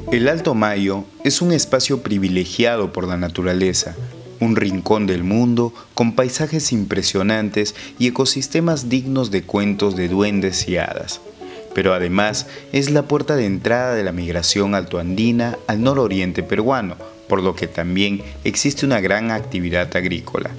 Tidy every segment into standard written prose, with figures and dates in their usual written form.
El Alto Mayo es un espacio privilegiado por la naturaleza, un rincón del mundo con paisajes impresionantes y ecosistemas dignos de cuentos de duendes y hadas. Pero además es la puerta de entrada de la migración altoandina al nororiente peruano, por lo que también existe una gran actividad agrícola.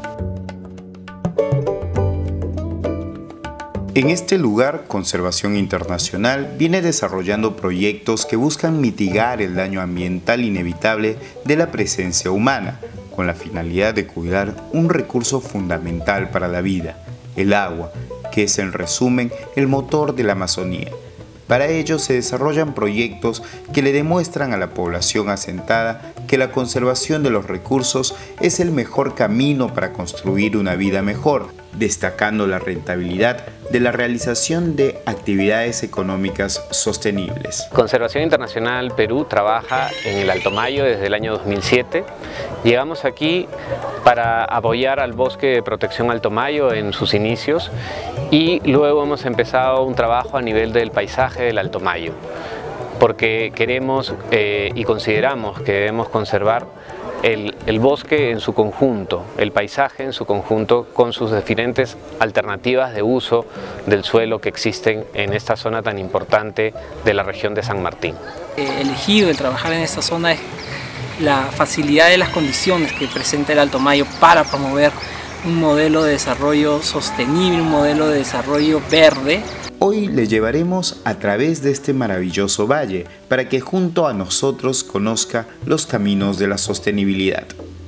En este lugar, Conservación Internacional viene desarrollando proyectos que buscan mitigar el daño ambiental inevitable de la presencia humana, con la finalidad de cuidar un recurso fundamental para la vida, el agua, que es en resumen el motor de la Amazonía. Para ello se desarrollan proyectos que le demuestran a la población asentada que la conservación de los recursos es el mejor camino para construir una vida mejor, destacando la rentabilidad de la realización de actividades económicas sostenibles. Conservación Internacional Perú trabaja en el Alto Mayo desde el año 2007. Llegamos aquí para apoyar al Bosque de Protección Alto Mayo en sus inicios y luego hemos empezado un trabajo a nivel del paisaje del Alto Mayo, porque queremos y consideramos que debemos conservar el bosque en su conjunto, el paisaje en su conjunto, con sus diferentes alternativas de uso del suelo que existen en esta zona tan importante de la región de San Martín. Elegido el trabajar en esta zona es la facilidad de las condiciones que presenta el Alto Mayo para promover un modelo de desarrollo sostenible, un modelo de desarrollo verde. Hoy le llevaremos a través de este maravilloso valle para que junto a nosotros conozca los caminos de la sostenibilidad.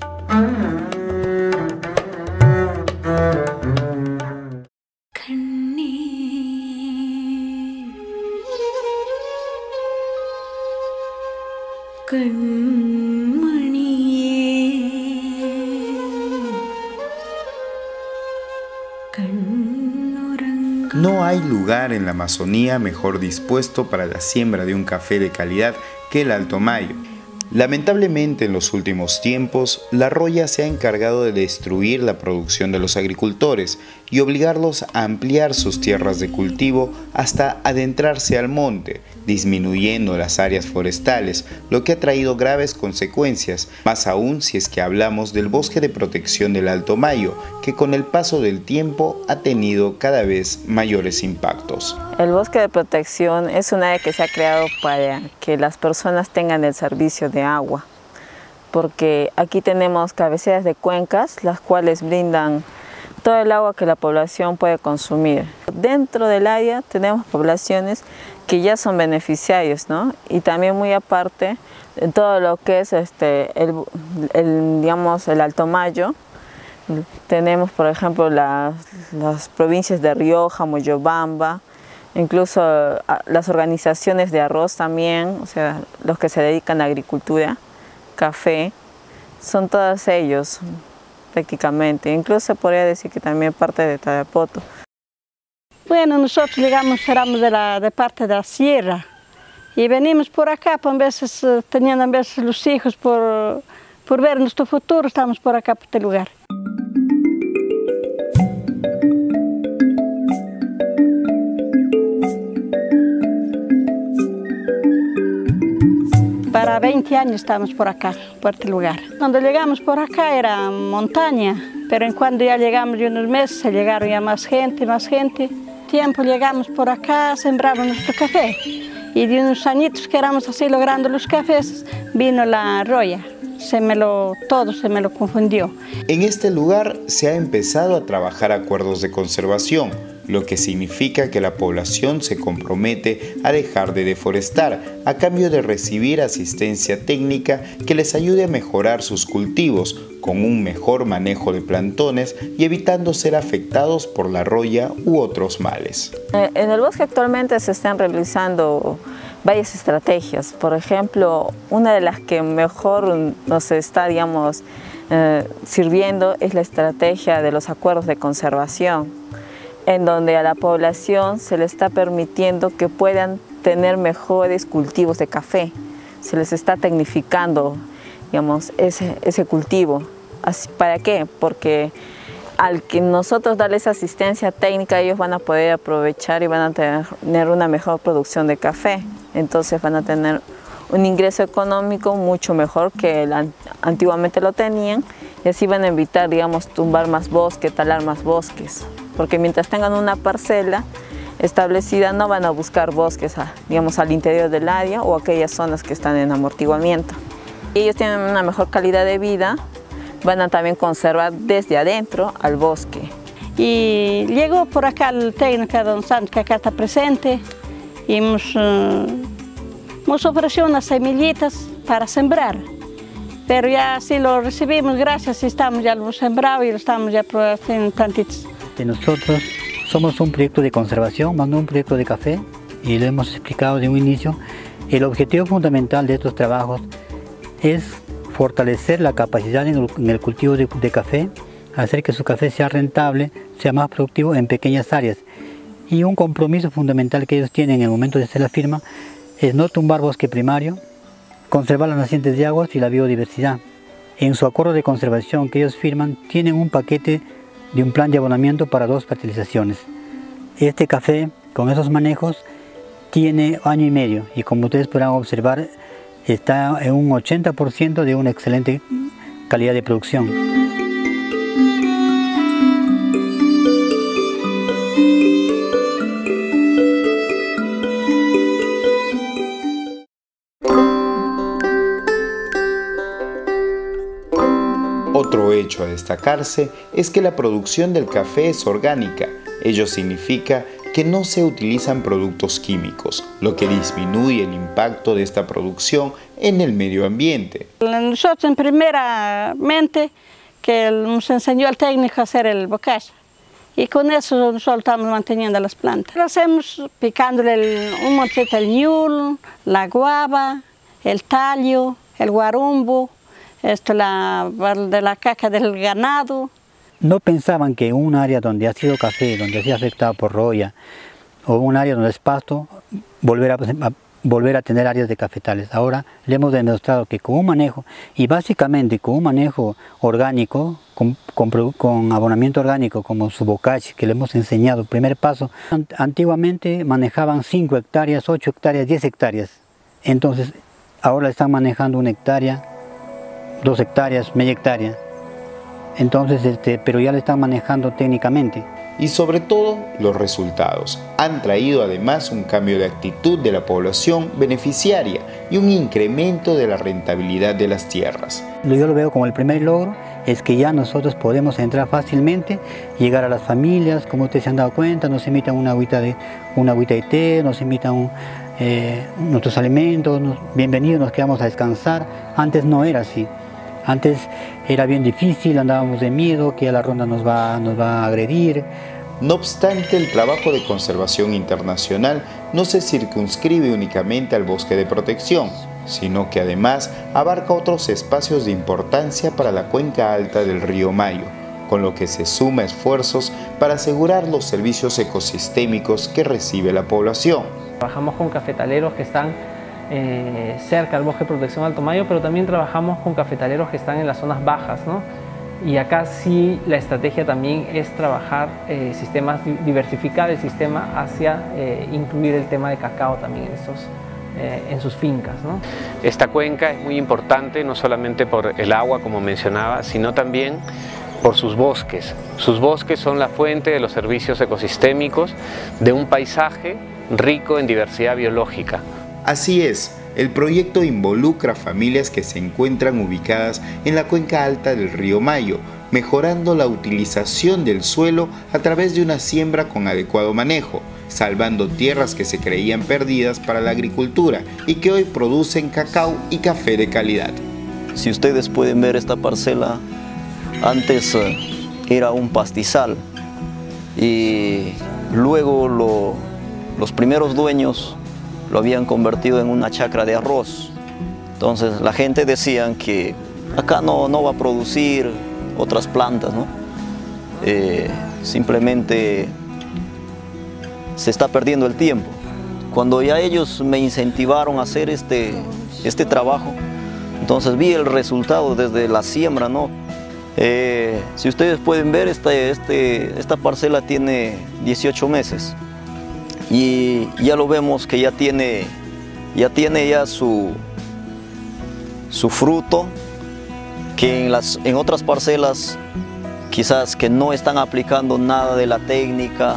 No hay lugar en la Amazonía mejor dispuesto para la siembra de un café de calidad que el Alto Mayo. Lamentablemente, en los últimos tiempos, la roya se ha encargado de destruir la producción de los agricultores y obligarlos a ampliar sus tierras de cultivo hasta adentrarse al monte, disminuyendo las áreas forestales, lo que ha traído graves consecuencias, más aún si es que hablamos del bosque de protección del Alto Mayo, que con el paso del tiempo ha tenido cada vez mayores impactos. El bosque de protección es un área que se ha creado para que las personas tengan el servicio de agua, porque aquí tenemos cabeceras de cuencas, las cuales brindan todo el agua que la población puede consumir. Dentro del área tenemos poblaciones que ya son beneficiarios, ¿no? Y también muy aparte, todo lo que es digamos, el Alto Mayo, tenemos por ejemplo las provincias de Rioja, Moyobamba, incluso las organizaciones de arroz también, o sea, los que se dedican a agricultura, café, son todos ellos prácticamente. Incluso se podría decir que también parte de Tarapoto. Bueno, nosotros llegamos, éramos de parte de la sierra y venimos por acá, pues, a veces teniendo a veces los hijos por ver nuestro futuro, estamos por acá, por este lugar. Para 20 años estamos por acá, por este lugar. Cuando llegamos por acá era montaña, pero en cuando ya llegamos de unos meses, se llegaron ya más gente. Tiempo llegamos por acá, sembramos nuestro café. Y de unos añitos que éramos así logrando los cafés, vino la roya. Todo se me lo confundió. En este lugar se ha empezado a trabajar acuerdos de conservación, lo que significa que la población se compromete a dejar de deforestar a cambio de recibir asistencia técnica que les ayude a mejorar sus cultivos con un mejor manejo de plantones y evitando ser afectados por la roya u otros males. En el bosque actualmente se están realizando varias estrategias. Por ejemplo, una de las que mejor nos está, digamos, sirviendo es la estrategia de los acuerdos de conservación, en donde a la población se le está permitiendo que puedan tener mejores cultivos de café. Se les está tecnificando, digamos, ese cultivo. ¿Para qué? Porque al que nosotros darles asistencia técnica, ellos van a poder aprovechar y van a tener una mejor producción de café. Entonces van a tener un ingreso económico mucho mejor que antiguamente lo tenían, y así van a evitar, digamos, tumbar más bosque, talar más bosques, porque mientras tengan una parcela establecida no van a buscar bosques, digamos, al interior del área o aquellas zonas que están en amortiguamiento. Y ellos tienen una mejor calidad de vida, van a también conservar desde adentro al bosque. Y llegó por acá el técnico don Santos, que acá está presente, y nos ofreció unas semillitas para sembrar. Pero ya sí lo recibimos, gracias, estamos ya lo sembrado y lo estamos ya haciendo plantitas. Nosotros somos un proyecto de conservación, más no un proyecto de café, y lo hemos explicado de un inicio. El objetivo fundamental de estos trabajos es fortalecer la capacidad en el cultivo de café, hacer que su café sea rentable, sea más productivo en pequeñas áreas. Y un compromiso fundamental que ellos tienen en el momento de hacer la firma es no tumbar bosque primario, conservar las nacientes de aguas y la biodiversidad. En su acuerdo de conservación que ellos firman, tienen un paquete de un plan de abonamiento para 2 fertilizaciones. Este café, con esos manejos, tiene año y medio, y como ustedes podrán observar, está en un 80% de una excelente calidad de producción. Otro hecho a destacarse es que la producción del café es orgánica. Ello significa que no se utilizan productos químicos, lo que disminuye el impacto de esta producción en el medio ambiente. Nosotros, primeramente, que nos enseñó el técnico a hacer el bocacha, y con eso nosotros estamos manteniendo las plantas. Lo hacemos picándole un montón el ñul, la guava, el tallo, el guarumbo, de la caca del ganado. No pensaban que un área donde ha sido café, donde ha sido afectado por roya, o un área donde es pasto, volver a tener áreas de cafetales. Ahora le hemos demostrado que con un manejo, y básicamente con un manejo orgánico, con abonamiento orgánico como su bocache, que le hemos enseñado, primer paso, antiguamente manejaban 5 hectáreas, 8 hectáreas, 10 hectáreas. Entonces ahora están manejando 1 hectárea, 2 hectáreas, media hectárea. Entonces, pero ya lo están manejando técnicamente. Y sobre todo, los resultados han traído además un cambio de actitud de la población beneficiaria y un incremento de la rentabilidad de las tierras. Yo lo veo como el primer logro, es que ya nosotros podemos entrar fácilmente, llegar a las familias, como ustedes se han dado cuenta, nos invitan una agüita de té, nos invitan nuestros alimentos, bienvenidos, nos quedamos a descansar. Antes no era así. Antes era bien difícil, andábamos de miedo que a la ronda nos va a agredir. No obstante, el trabajo de conservación internacional no se circunscribe únicamente al bosque de protección, sino que además abarca otros espacios de importancia para la cuenca alta del río Mayo, con lo que se suma esfuerzos para asegurar los servicios ecosistémicos que recibe la población. Trabajamos con cafetaleros que están cerca al bosque de protección Alto Mayo, pero también trabajamos con cafetaleros que están en las zonas bajas, ¿no? Y acá sí la estrategia también es trabajar sistemas, diversificar el sistema hacia incluir el tema de cacao también en sus fincas, ¿no? Esta cuenca es muy importante no solamente por el agua, como mencionaba, sino también por sus bosques. Sus bosques son la fuente de los servicios ecosistémicos de un paisaje rico en diversidad biológica. Así es, el proyecto involucra familias que se encuentran ubicadas en la cuenca alta del río Mayo, mejorando la utilización del suelo a través de una siembra con adecuado manejo, salvando tierras que se creían perdidas para la agricultura y que hoy producen cacao y café de calidad. Si ustedes pueden ver esta parcela, antes era un pastizal y luego los primeros dueños lo habían convertido en una chacra de arroz. Entonces la gente decía que acá no va a producir otras plantas, ¿no? Simplemente se está perdiendo el tiempo. Cuando ya ellos me incentivaron a hacer este trabajo, entonces vi el resultado desde la siembra, ¿no? Si ustedes pueden ver, esta parcela tiene 18 meses. Y ya lo vemos que ya tiene su su fruto, que en otras parcelas quizás que no están aplicando nada de la técnica,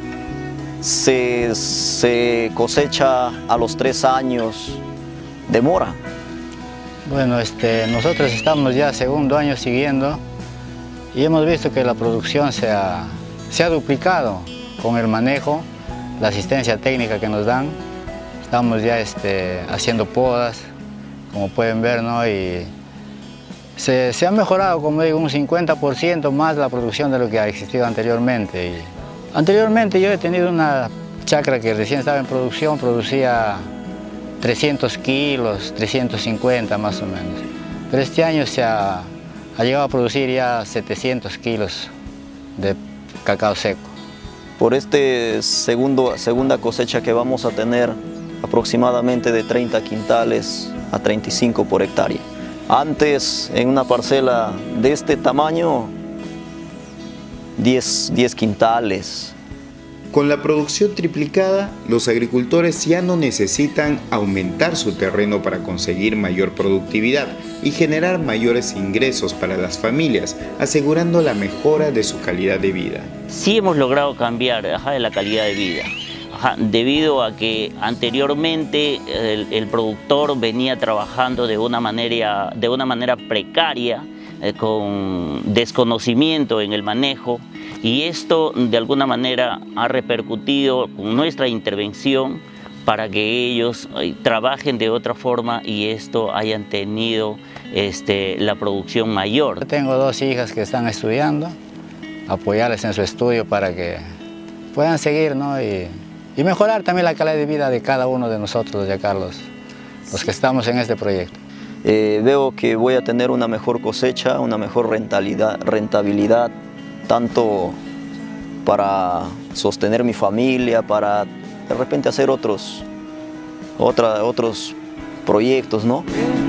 se cosecha a los 3 años, demora. Bueno, nosotros estamos ya segundo año siguiendo y hemos visto que la producción se ha duplicado con el manejo, la asistencia técnica que nos dan. Estamos ya haciendo podas, como pueden ver, ¿no? Y se ha mejorado, como digo, un 50% más la producción de lo que ha existido anteriormente. Y anteriormente yo he tenido una chacra que recién estaba en producción, producía 300 kilos, 350 más o menos. Pero este año ha llegado a producir ya 700 kilos de cacao seco. Por segunda cosecha que vamos a tener, aproximadamente de 30 quintales a 35 por hectárea. Antes, en una parcela de este tamaño, 10 quintales. Con la producción triplicada, los agricultores ya no necesitan aumentar su terreno para conseguir mayor productividad y generar mayores ingresos para las familias, asegurando la mejora de su calidad de vida. Sí hemos logrado cambiar la calidad de vida, debido a que anteriormente el productor venía trabajando de una manera precaria, con desconocimiento en el manejo, y esto de alguna manera ha repercutido con nuestra intervención para que ellos trabajen de otra forma y esto hayan tenido la producción mayor. Yo tengo 2 hijas que están estudiando, apoyarles en su estudio para que puedan seguir, ¿no? y mejorar también la calidad de vida de cada uno de nosotros, ya Carlos, los que estamos en este proyecto. Veo que voy a tener una mejor cosecha, una mejor rentabilidad, tanto para sostener mi familia, para de repente hacer otros proyectos, ¿no?